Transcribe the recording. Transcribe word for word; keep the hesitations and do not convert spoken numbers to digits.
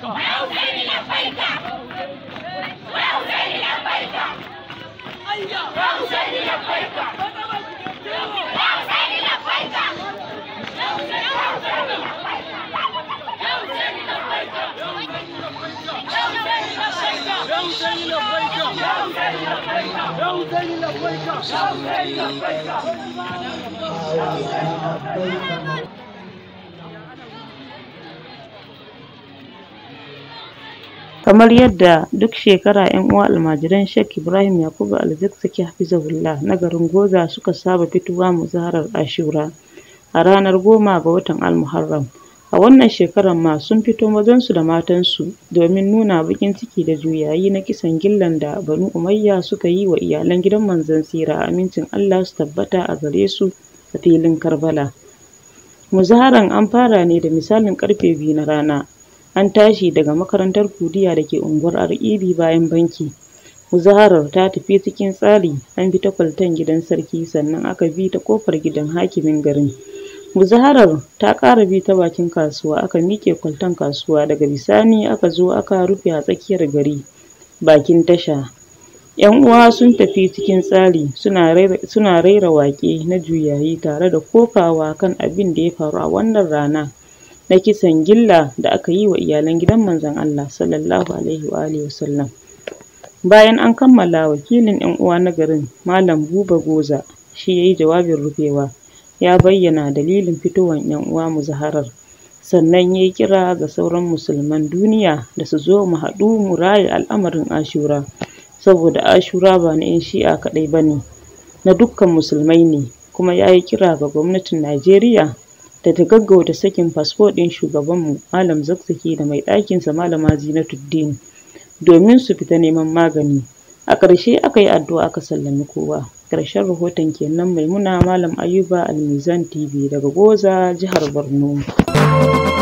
Kamar yadda duk shekara 'yan uwa almajiran Sheikh Ibrahim Yakubu Al-Zakzaki hafizahullah na garin Goza suka saba fitowa muzaharar Ashura a ranar goma ga watan Al-Muharram. A wannan shekarar ma sun fito mazansu da matansu domin nuna baƙin ciki da juyayi na kisan gillan da Banu Umayya suka yi wa iyalan gidan manzon tsira, amincin Allah su tabbata a gare su, a filin Karbala. Muzaharan an fara ne da misalin karfe biyu na rana. An tashi daga makarantar Kudiya da ke unguwar Ar'ibi bayan banki. Muzaharar ta tafi cikin tsari, an bi ta kwaltan gidan sarki sannan aka bi ta kofar gidan hakimin garin. Muzaharar ta ƙara bi ta bakin kasuwa, aka miƙe kwaltan kasuwa, daga bisani aka zo aka rufe a tsakiyar gari bakin tasha. 'Yan uwa sun tafi cikin tsari suna raira, suna raira waƙe na juyayi tare da kokawa kan abin da ya faru a wannan rana na kisan gilla da aka yi wa iyalan gidan manzon Allah sallallahu alaihi wa alihi wasallam. Bayan an kammala, wakilin 'yan uwa na garin Malam Buba Goza shi yayi jawabin rufewa, ya bayyana dalilin fitowar 'yan uwa muzaharar, sannan yayi kira ga sauran musulman duniya da su zo mu haɗu mu raya al'amarin Ashura, saboda Ashura ba na 'yan Shi'a kaɗai bane, na dukkan musulmai ne. Kuma yayi kira ga gwamnatin Najeriya da ta gaggauta sakin fasfo ɗin shugabanmu Malam Zakzaki da mai ɗakinsa Malama Zinatuddin domin su fita neman magani. A ƙarshe aka yi addu'a aka sallami kowa. Ƙarshen rahoton kenan. Maimuna Malam Ayuba, Almizan T V daga Goza, jihar Borno.